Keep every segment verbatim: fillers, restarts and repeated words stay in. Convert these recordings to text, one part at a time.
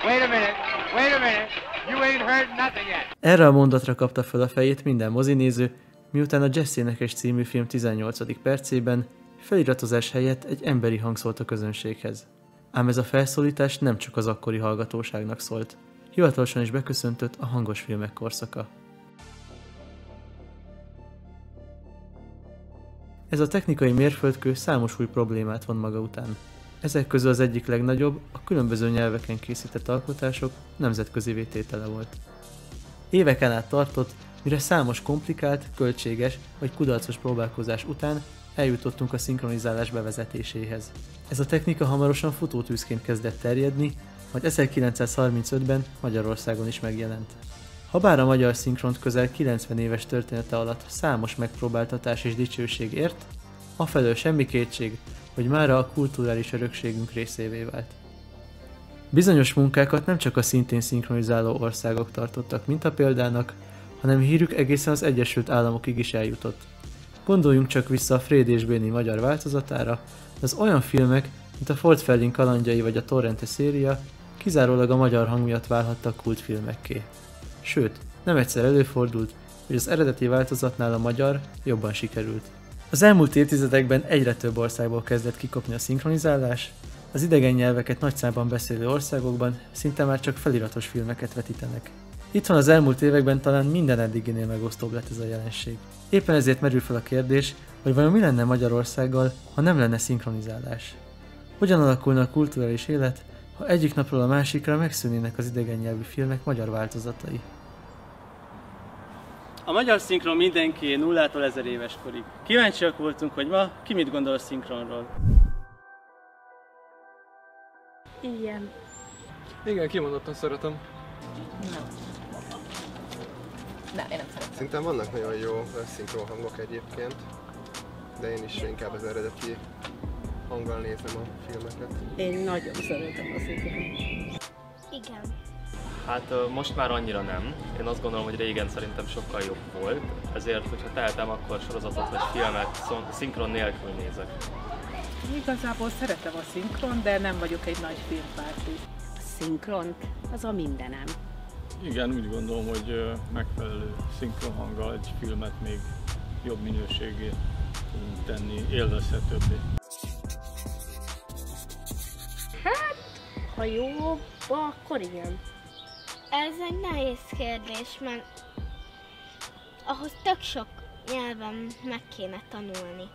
Wait a minute, wait a minute, you ain't heard nothing yet. Erre a mondatra kapta fel a fejét minden mozinéző, miután a Jazz Énekes című film tizennyolcadik percében feliratozás helyett egy emberi hang szólt a közönséghez. Ám ez a felszólítás nem csak az akkori hallgatóságnak szólt. Hivatalosan is beköszöntött a hangos filmek korszaka. Ez a technikai mérföldkő számos új problémát von maga után. Ezek közül az egyik legnagyobb a különböző nyelveken készített alkotások nemzetközi vététele volt. Éveken át tartott, mire számos komplikált, költséges vagy kudarcos próbálkozás után eljutottunk a szinkronizálás bevezetéséhez. Ez a technika hamarosan futótűzként kezdett terjedni, majd ezerkilencszázharmincötben Magyarországon is megjelent. Habár a magyar szinkront közel kilencven éves története alatt számos megpróbáltatás és dicsőség ért, afelől semmi kétség, hogy mára a kulturális örökségünk részévé vált. Bizonyos munkákat nem csak a szintén szinkronizáló országok tartottak mintapéldának, hanem hírük egészen az Egyesült Államokig is eljutott. Gondoljunk csak vissza a Fréd és Béni magyar változatára, az olyan filmek, mint a Ford Fairlane kalandjai vagy a Torrente széria, kizárólag a magyar hang miatt válhattak kultfilmekké. Sőt, nem egyszer előfordult, hogy az eredeti változatnál a magyar jobban sikerült. Az elmúlt évtizedekben egyre több országból kezdett kikopni a szinkronizálás, az idegen nyelveket nagy számban beszélő országokban szinte már csak feliratos filmeket vetítenek. Itthon az elmúlt években talán minden eddiginél megosztóbb lett ez a jelenség. Éppen ezért merül fel a kérdés, hogy vajon mi lenne Magyarországgal, ha nem lenne szinkronizálás. Hogyan alakulna a kulturális élet, ha egyik napról a másikra megszűnnének az idegen nyelvű filmek magyar változatai? A magyar szinkron mindenki nullától ezer éves korig. Kíváncsiak voltunk, hogy ma ki mit gondol a szinkronról. Igen. Igen, kimondottan szeretem. Nem. Nem, én nem szeretem. Szerintem vannak nagyon jó szinkron hangok egyébként, de én is inkább az eredeti hanggal nézem a filmeket. Én nagyon szeretem a szinkron. Igen. Hát most már annyira nem. Én azt gondolom, hogy régen szerintem sokkal jobb volt, ezért, hogyha tehetem, akkor sorozatot vagy filmet szinkron nélkül nézek. Igazából szeretem a szinkron, de nem vagyok egy nagy filmpárti. A szinkront, az a mindenem. Igen, úgy gondolom, hogy megfelelő szinkronhanggal egy filmet még jobb minőségét tudunk tenni, élvezhetőbbé. Hát, ha jobb, akkor igen. Ez egy nehéz kérdés, mert ahhoz tök sok nyelven meg kéne tanulni.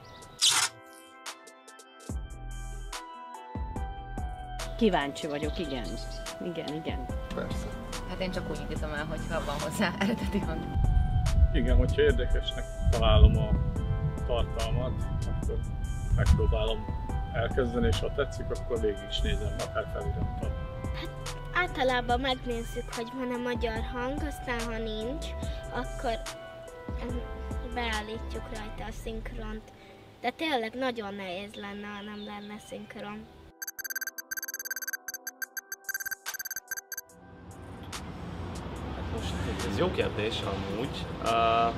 Kíváncsi vagyok, igen. Igen, igen. Persze. Hát én csak úgy indítom el, hogyha van hozzá eredeti hang. Igen, hogyha érdekesnek találom a tartalmat, akkor megpróbálom elkezdeni, és ha tetszik, akkor végig is nézem, akár felirattal. Hát általában megnézzük, hogy van-e magyar hang, aztán ha nincs, akkor beállítjuk rajta a szinkront. De tényleg nagyon nehéz lenne, ha nem lenne szinkron. Most ez jó kérdés amúgy. Uh,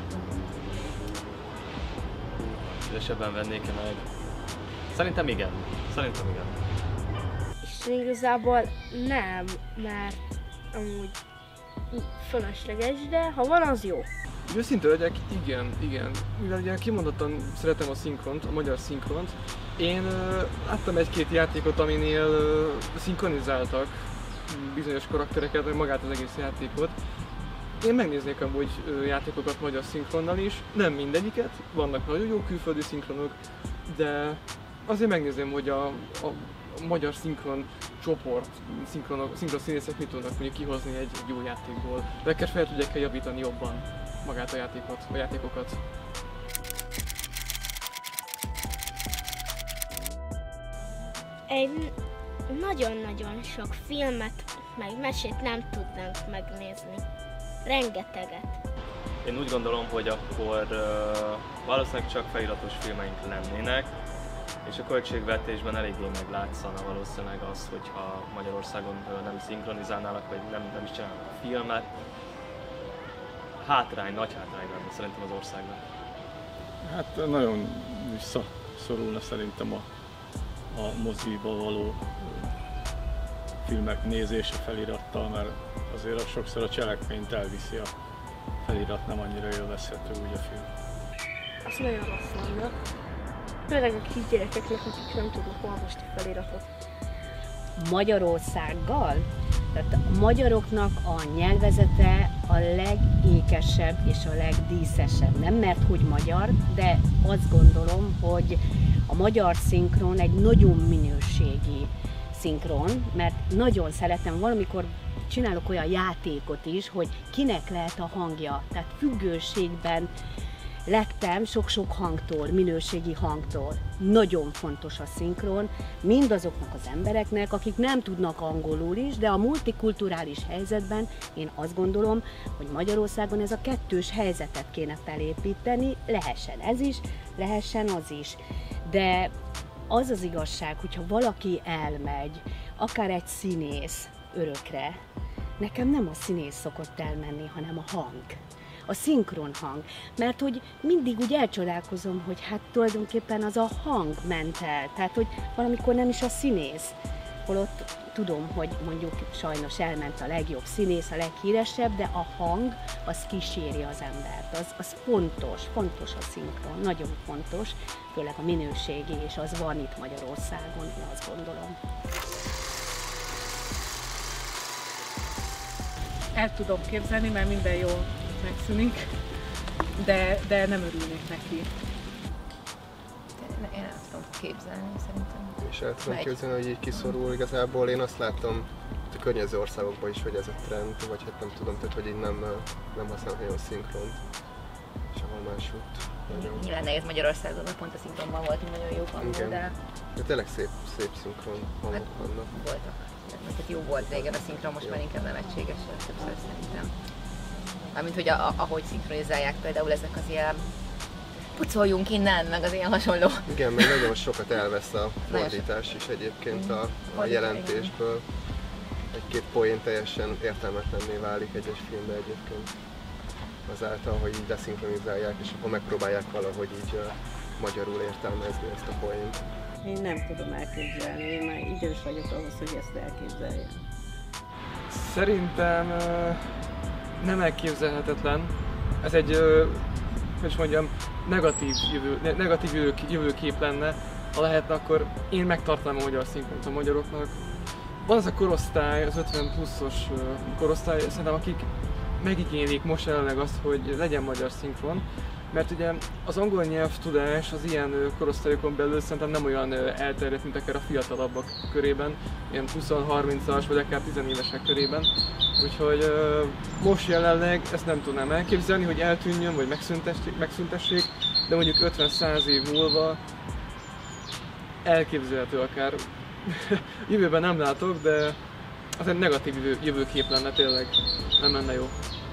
Szívesebben vennék-e meg? Szerintem igen. Szerintem igen. És igazából nem, mert amúgy fölösleges, de ha van, az jó. Őszinte legyek, igen, igen. Mivel ugye kimondottan szeretem a szinkront, a magyar szinkront, én uh, láttam egy-két játékot, aminél uh, szinkronizáltak bizonyos karaktereket, vagy magát az egész játékot. Én megnéznék amúgy uh, játékokat magyar szinkronnal is, nem mindegyiket, vannak nagyon jó külföldi szinkronok, de azért megnézném, hogy a, a, a magyar szinkron csoport, szinkronok, szinkron színészek mit tudnak mondjuk kihozni egy, egy jó játékból. Legkes fel tudják javítani jobban magát a játékot, a játékokat. Egy nagyon-nagyon sok filmet, meg mesét nem tudnánk megnézni. Rengeteget. Én úgy gondolom, hogy akkor uh, valószínűleg csak feliratos filmeink lennének, és a költségvetésben eléggé meglátszana valószínűleg az, hogyha Magyarországon uh, nem szinkronizálnának, vagy nem, nem is csinálnak filmet. Hátrány, nagy hátrány lenne szerintem az országnak. Hát nagyon visszaszorulna szerintem a, a moziba való filmek nézése felirattal, mert azért sokszor a cselekményt elviszi a felirat, nem annyira élvezhető úgy a film. Az nagyon rossz lenne. Főleg a kisgyerekeknek, akik nem tudnak olvasni feliratot. Magyarországgal? Tehát a magyaroknak a nyelvezete a legékesebb és a legdíszesebb. Nem mert hogy magyar, de azt gondolom, hogy a magyar szinkron egy nagyon minőségi szinkron, mert nagyon szeretem, valamikor csinálok olyan játékot is, hogy kinek lehet a hangja. Tehát függőségben lettem sok-sok hangtól, minőségi hangtól. Nagyon fontos a szinkron, mindazoknak az embereknek, akik nem tudnak angolul is, de a multikulturális helyzetben én azt gondolom, hogy Magyarországon ez a kettős helyzetet kéne felépíteni, lehessen ez is, lehessen az is. De az az igazság, hogyha valaki elmegy, akár egy színész örökre, nekem nem a színész szokott elmenni, hanem a hang. A szinkron hang, mert hogy mindig úgy elcsodálkozom, hogy hát tulajdonképpen az a hang ment el, tehát hogy valamikor nem is a színész, holott tudom, hogy mondjuk sajnos elment a legjobb színész, a leghíresebb, de a hang az kíséri az embert, az, az fontos, fontos a szinkron, nagyon fontos, főleg a minőségi, és az van itt Magyarországon, én azt gondolom. El tudom képzelni, mert minden jól megszűnik, de, de nem örülnék neki. Én el tudom képzelni, szerintem. És el tudom Megy. képzelni, hogy így kiszorul igazából. Én azt látom a környező országokban is, hogy ez a trend, vagy hát nem tudom, tehát hogy így nem, nem használnak nagyon szinkront, és ahol máshogy nagyon... Nyilván nehéz Magyarországon, mert pont a szinkronban voltunk nagyon jók angol, de... De tényleg szép, szép szinkron hangok hát, vannak. Voltak. Tehát jó volt régen a szinkron, most már inkább nevetséges, többször szerintem. Mármint, hogy a, a, ahogy szinkronizálják például ezek az ilyen pucoljunk innen, meg az ilyen hasonló. Igen, meg nagyon sokat elvesz a fordítás is egyébként a, a jelentésből. Egy-két poén teljesen értelmetlenné válik egyes filmben egyébként. Azáltal, hogy így deszinkronizálják, és akkor megpróbálják valahogy így uh, magyarul értelmezni ezt a poént. Én nem tudom elképzelni, én már idős vagyok ahhoz, hogy ezt elképzeljem. Szerintem uh, nem elképzelhetetlen. Ez egy, uh, hogy is mondjam, negatív, jövő, ne, negatív jövő, jövőkép lenne. Ha lehetne, akkor én megtartanám a magyar szinkront a magyaroknak. Van az a korosztály, az ötven pluszos uh, korosztály, szerintem akik megigénylik most jelenleg azt, hogy legyen magyar szinkron. Mert ugye az angol nyelvtudás az ilyen korosztályokon belül szerintem nem olyan elterjedt, mint akár a fiatalabbak körében, ilyen húsz-harmincas vagy akár tizenévesek körében. Úgyhogy most jelenleg ezt nem tudnám elképzelni, hogy eltűnjön vagy megszüntessék, megszüntessék, de mondjuk ötven-száz év múlva elképzelhető akár. Jövőben nem látok, de az egy negatív jövő, jövőkép lenne tényleg, nem lenne jó.